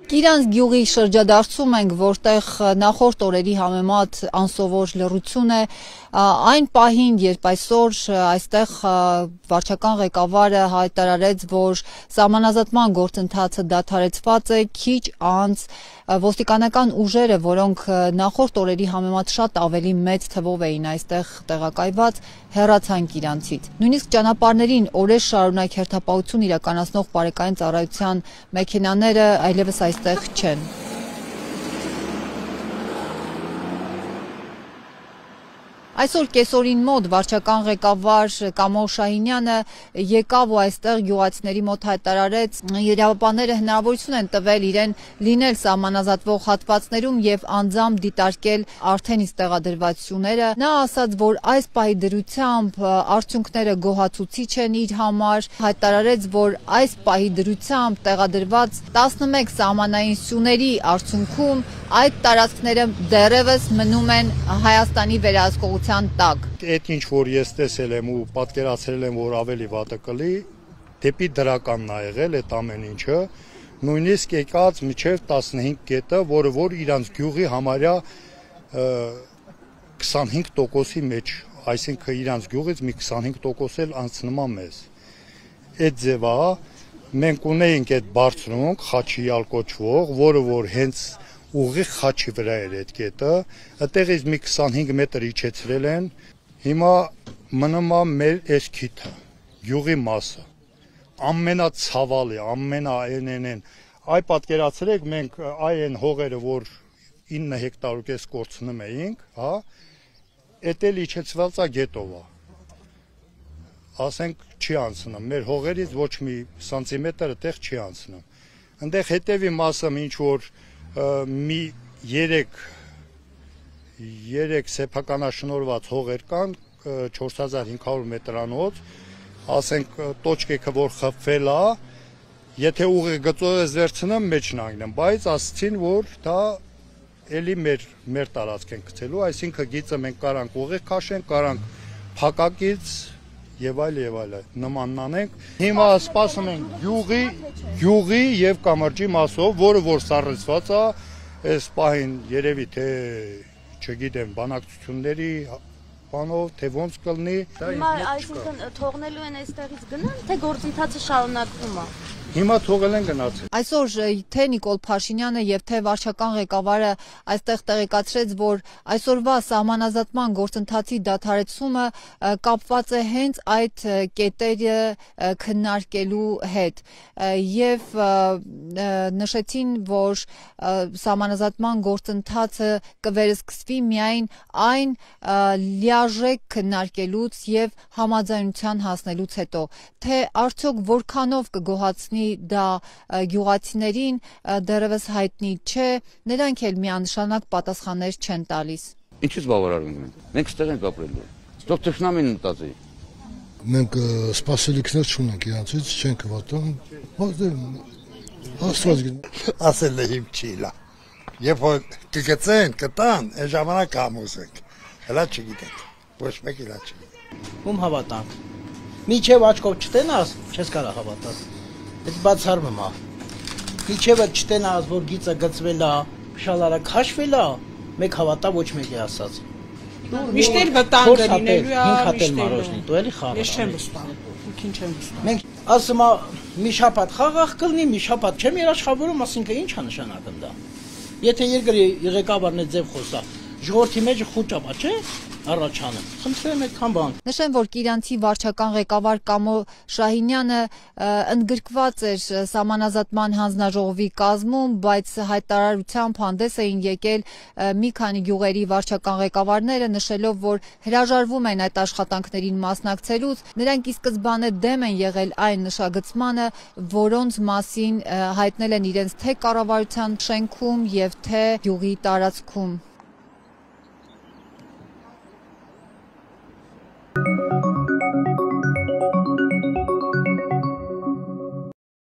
Գիրանց գյուղի շրջադարձում ենք, որտեղ նախորդ օրերի համեմատ անսովոր լռություն է, այն պահին, երբ այսօր այստեղ վարչական ղեկավարը հայտարարեց, որ սահմանազատման գործընթացը դադարեցված է, քիչ անց ոստիկանական ուժերը, որոնք նախորդ օրերի համեմատ շատ ավելի մեծ թվով էին այստեղ տեղակայված, հեռացան Գիրանցից։ Նույնիսկ ճանապարհներին օրեր շարունակ հերթապահություն իրականացնող բարեկային ծառայության մեքենաները այլևս այստեղ չեն։ Այսօր կեսօրին մոտ վարչական ղեկավար Կամո Շահինյանը եկավ ու այստեղ գյուղացիների մոտ հայտարարեց, իրավապահները հնարավորություն են տվել իրեն լինել սահմանազատվող հատվածներում եւ անձամբ դիտարկել արդեն իսկ տեղադրվածությունները։ Նա ասաց, որ այս պահի դրությամբ արդյունքները գոհացուցիչ են իր համար, հայտարարեց, որ այս պահի դրությամբ տեղադրված 11 սահմանային սյուների արդյունքում այդ տարածքները դեռևս մնում են Հայաստանի վերահսկողության տակ։ Այդ ինչ որ ես տեսել եմ ու պատկերացրել եմ, որ ավելի վատը կլի, դեպի դրականն ա եղել այդ ամեն ինչը, նույնիսկ եկած մինչև 15 կետը, որը որ իրանց գյուղի համարյա 25%-ի մեջ, այսինքն իրանց գյուղից մի 25% էլ անցնում է մեզ։ Այդ ձևա մենք ունեինք այդ բարձրունք, խաչիալ կոչվող, որը որ հենց ուղիղ խաչի վրա էր այդ կետը, այդտեղից մի 25 մետր իջեցրել են, հիմա մնում է մեր այս քիթը, գյուղի մասը, ամենացավալի, ամենաէնենեն, այ պատկերացրեք մենք այն հողերը, որ 9 հեկտար ու կես կորցնում էինք, հա, էդ էլ իջեցված է գետով է, ասենք չի անցնում, մեր հողերից ոչ մի սանտիմետր այդտեղ չի անցնում, այնտեղ հետևի մասը ինչ որ մի 3 սեփականաշնորհված հողեր կան 4500 մետրանոց, ասենք տոճկեքը որ խփվել է, եթե ուղիղ գծով վերցնեմ մեջն անգնեմ, բայց ասցին որ դա էլի մեր տարածք են գցելու, այսինքն գիծը մենք կարանք ուղիղ քաշենք, կարանք փակակից եւ այլ նմանն անենք։ Հիմա սպասում ենք գյուղի եւ կամրջի մասով, որը որ սառեցված է, այս պահին երևի թե չգիտեմ բանակցությունների բանով թե ոնց կլինի։ Հիմա այսինքն թողնելու են այստեղից գնան, թե գործընթացը շարունակվում է։ Հիմա թողել են գնացել։ Այսօր թե Նիկոլ Փաշինյանը եւ թե վարչական ղեկավարը այստեղ տեղեկացրեց, որ այսօրվա սահմանազատման գործընթացի դադարեցումը կապված է հենց այդ կետերը քննարկելու հետ եւ նշեցին, որ սահմանազատման գործընթացը կվերսկսվի միայն այն լիարժեք քննարկելուց եւ համաձայնության հասնելուց հետո, թե արդյոք որքանով կգոհացնի դա գյուղացիներին դեռևս հայտնի չէ, նրանք էլ միանշանակ պատասխաններ չեն տալիս։ Ինչից բավարարվում ենք։ Մենք ստեղ ենք ապրելու։ Թող թշնամին մտածի։ Մենք սպասելիքներ չունենք իրանցից, չենք վատում։ Աստված գիտի։ Ասել է իմ չիլա։ Երբ որ կգցեն, կտան, այն ժամանակ համոզենք։ Հələ չգիտենք։ Ոչ մեկ իլա չգիտենք։ Ում հավատանք։ Միջև աչքով չտենաս, չես կարող հավատալ։ Այդ բացառվում է։ Միջև չտենաս, որ գիծը գծվել է, շալարը քաշվել է, մեկ հավատա ոչ մեկի ասած։ Միշտ վտանգ լինելու է, 5 հատ էլ մարոշնի, դու էլի խաղ։ Ես չեմ վստահում, ինքին չեմ վստահում։ Մենք ասում է մի շաբաթ խաղաղ կլինի, մի շաբաթ չեմ երաշխավորում, ասինքն ի՞նչ է նշանակում դա։ Եթե երկրի ղեկավարն է ձև խոսա, ժողովրդի մեջ խոճապա չէ առաջանում։ Խնդրեմ այդքան բան։ Նշեմ, որ Գիրանցի վարչական ղեկավար Կամո Շահինյանը ընդգրկված էր սահմանազատման հանձնաժողովի կազմում, բայց հայտարարությամբ հանդես էին եկել մի քանի գյուղերի վարչական ղեկավարները, նշելով, որ հրաժարվում են այդ աշխատանքներին մասնակցելուց, նրանք ի սկզբանե դեմ են եղել այն նշագծմանը, որոնց մասին հայտնել են իրենց թե կառավարության շենքում եւ թե գյուղի տարածքում։